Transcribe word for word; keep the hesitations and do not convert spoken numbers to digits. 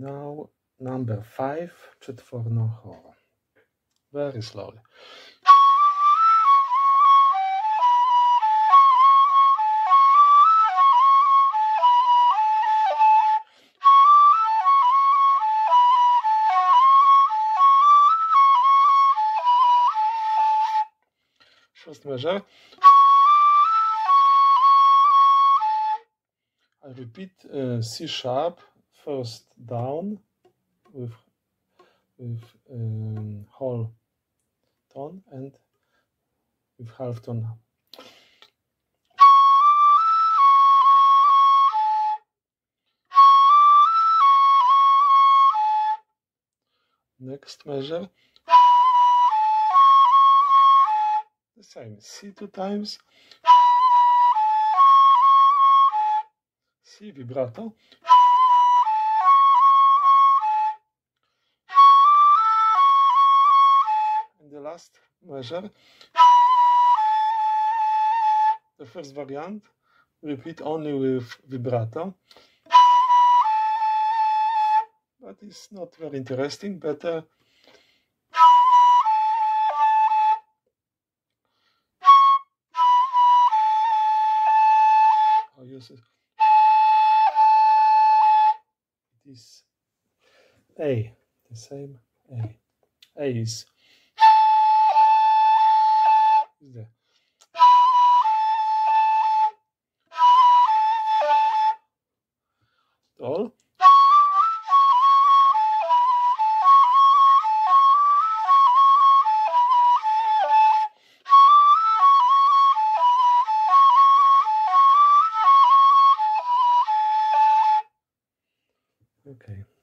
Now number five, Chetvorno horo. Very slowly. First measure. I repeat uh, C sharp, first down with with um, whole tone and with half tone. Next measure. The same. C two times. C vibrato. And the last measure. The first variant. Repeat only with vibrato. But it's not very interesting. Better I'll use it. It is A, the same A. A is, is there. All. Okay.